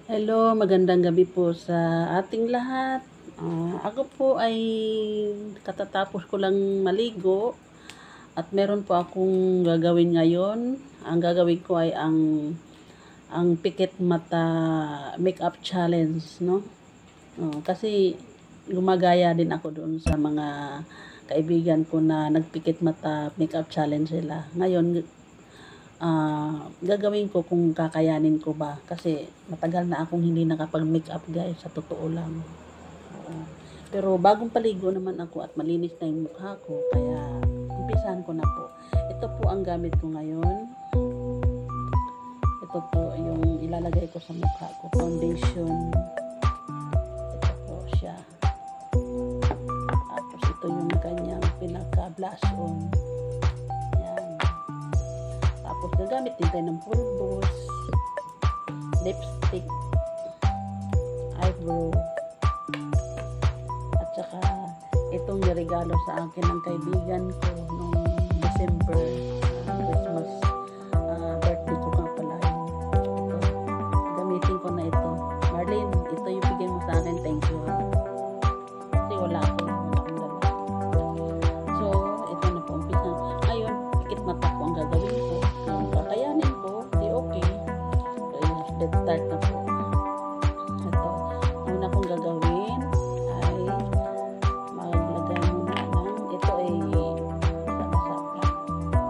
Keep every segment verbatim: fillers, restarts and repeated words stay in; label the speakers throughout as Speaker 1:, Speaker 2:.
Speaker 1: Hello, magandang gabi po sa ating lahat. Ah, ako po ay katatapos ko lang maligo at meron po akong gagawin ngayon. Ang gagawin ko ay ang ang Pikit mata makeup challenge, no? Oh, kasi gumagaya din ako doon sa mga kaibigan ko na nagpikit mata makeup challenge sila. Ngayon, ah, gagawin ko kung kakayanin ko ba kasi matagal na akong hindi nakapag-makeup guys, sa totoo lang. Oo. Pero bagong paligo naman ako at malinis na yung mukha ko kaya umpisahan ko na po. Ito po ang gamit ko ngayon. Ito po yung ilalagay ko sa mukha ko, foundation. Ito po siya. Tapos ito yung kanyang pinaka blush on. Tapos gagamit din tayo ng pulbos, lipstick, eyebrow, at saka itong niregalo sa akin ng kaibigan ko noong December, uh, Christmas, uh, birthday ko nga pala. Ito, gamitin ko na ito. Marlene, ito yung bigay mo sa akin, thank you. Kasi wala ako, wala akong dala. So, ito na po, umpisa. Ngayon, pikit mata po ang gagawin ko. Kakayanin ko, di okay. So, let's start na po. Ito, una kong gagawin ay maglagay muna ng, ito ay sabasap lang.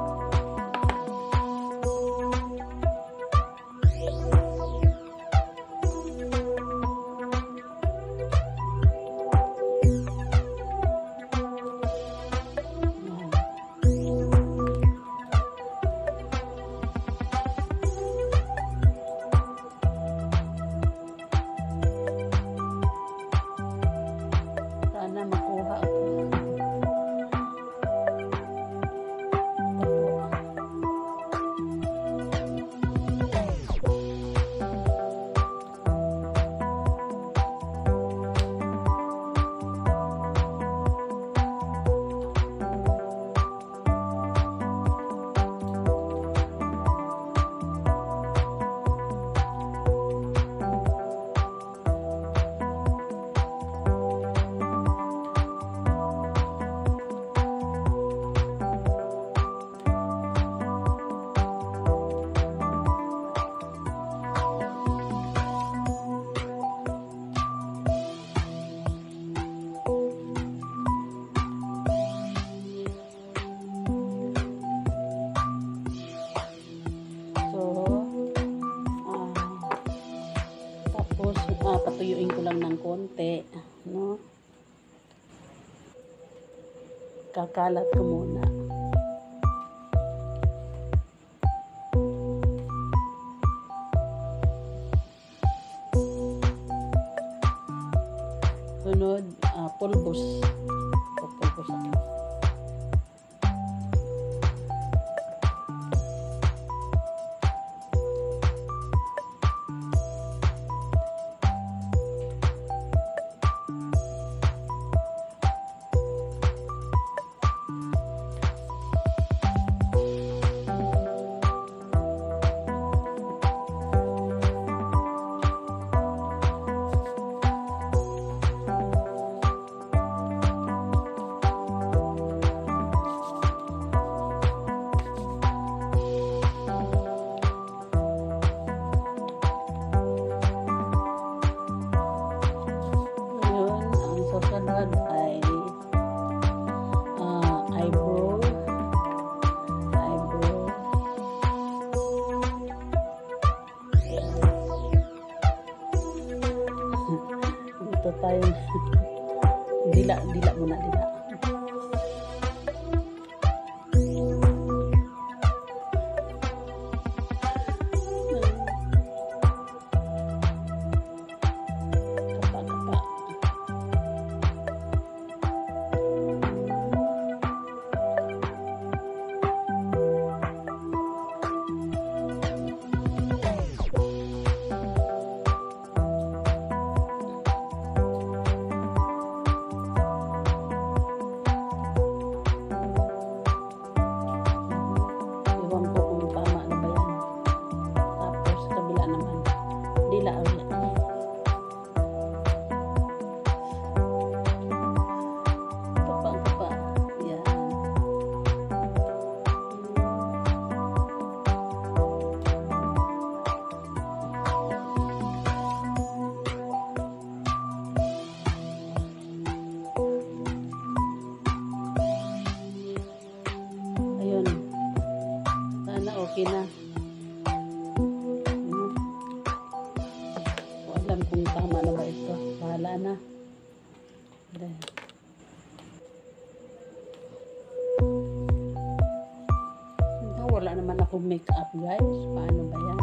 Speaker 1: Sana makuha ako. Tapos, ah, patuyuin ko lang ng konti, no? Kakalat ko muna. Sunod, ah, pulbos. Pulbos ako. Susunod ay uh, eyebrow eyebrow dito tayo dila dila muna dila dila ulit. okay na. Hmm. So, alam kung tama na ba ito. Bahala na. Then, wala naman akong make-up, guys. Paano ba yan?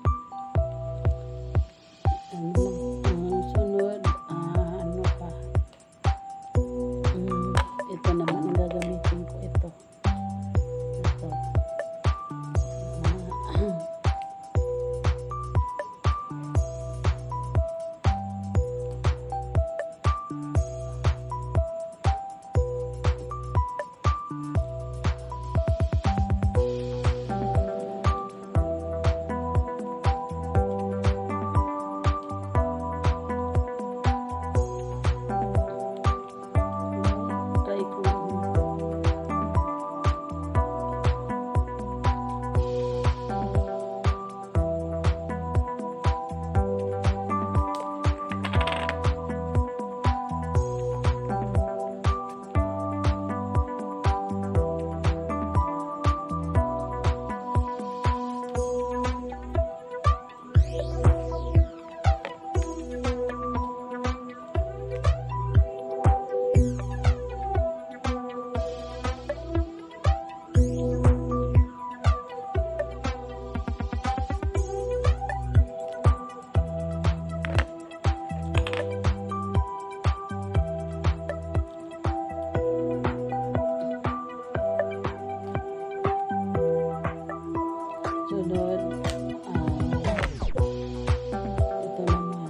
Speaker 1: Ano, uh, sunod, uh, ano pa? Um, ito naman ang gagamitin ko. Ito. Ito. Uh, sunod, uh, ito naman.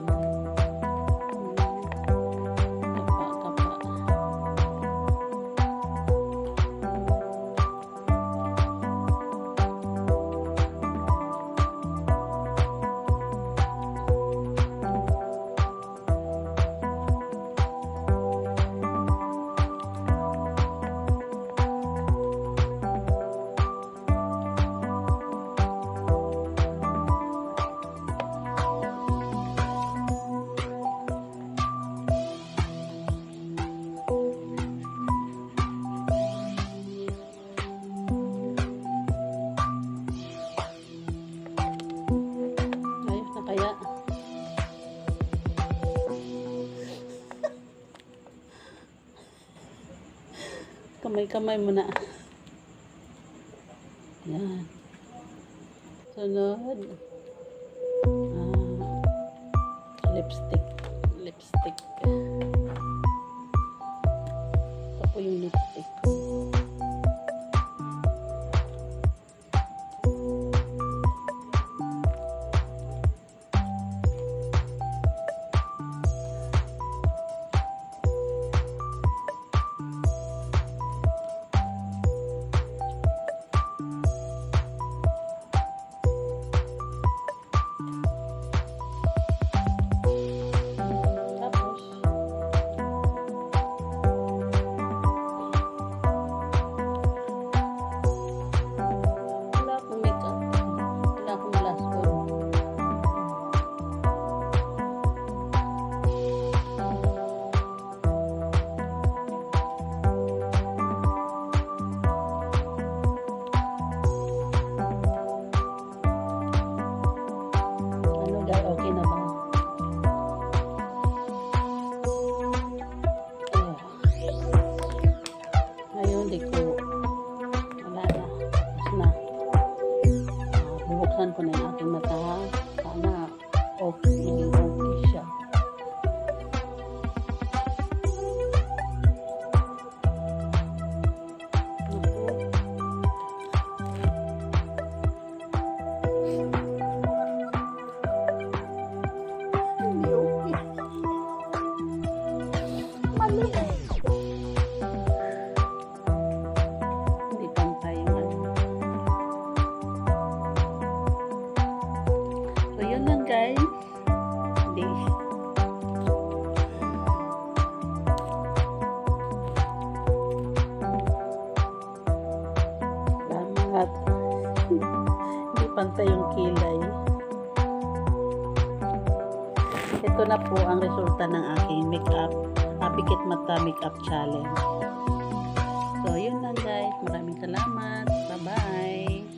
Speaker 1: Kapa, kapa. Ayos na kaya. Kamay-kamay mo na. Yan. Sunod. Ah, lipstick. Lipstick. Ito po yung lipstick. Okay na ba? Oh. Ngayon, di ko wala na. Tapos na. Uh, bubuksan ko na yung aking mata. Sana okay. Maging okay siya. Hindi pantay yung ano. So, yun lang guys. Hindi. Salamat. Hindi pantay yung kilay. Ito na po ang resulta ng aking makeup. Pikit mata makeup challenge. So, yun lang guys. Maraming salamat. Bye-bye.